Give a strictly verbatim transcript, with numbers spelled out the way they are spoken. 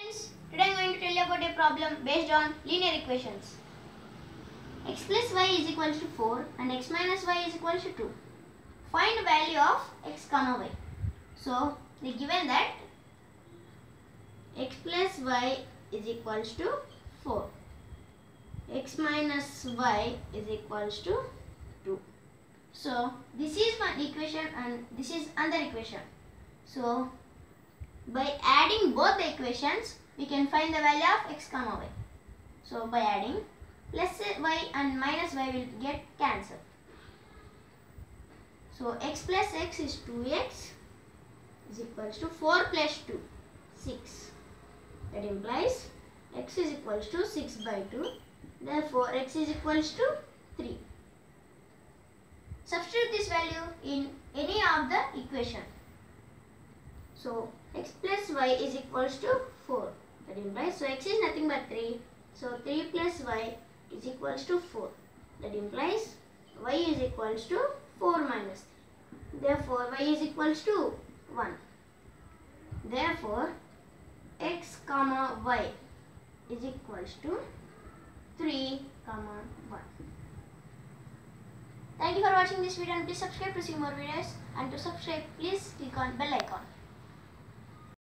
Friends, today I am going to tell you about a problem based on linear equations. X plus y is equal to four and x minus y is equal to two. Find the value of x comma y. So, they given that x plus y is equal to four. X minus y is equal to two. So, this is one equation and this is another equation. So, by adding both the equations, we can find the value of x comma y. So, by adding, plus y and minus y will get cancelled. So, x plus x is two x is equal to four plus two, six. That implies x is equal to six by two. Therefore, x is equal to three. Substitute this value in any of the equation. So, x plus y is equals to four. That implies, so x is nothing but three. So, three plus y is equals to four. That implies y is equals to four minus three. Therefore, y is equals to one. Therefore, x comma y is equals to three comma one. Thank you for watching this video and please subscribe to see more videos, and to subscribe please click on bell icon.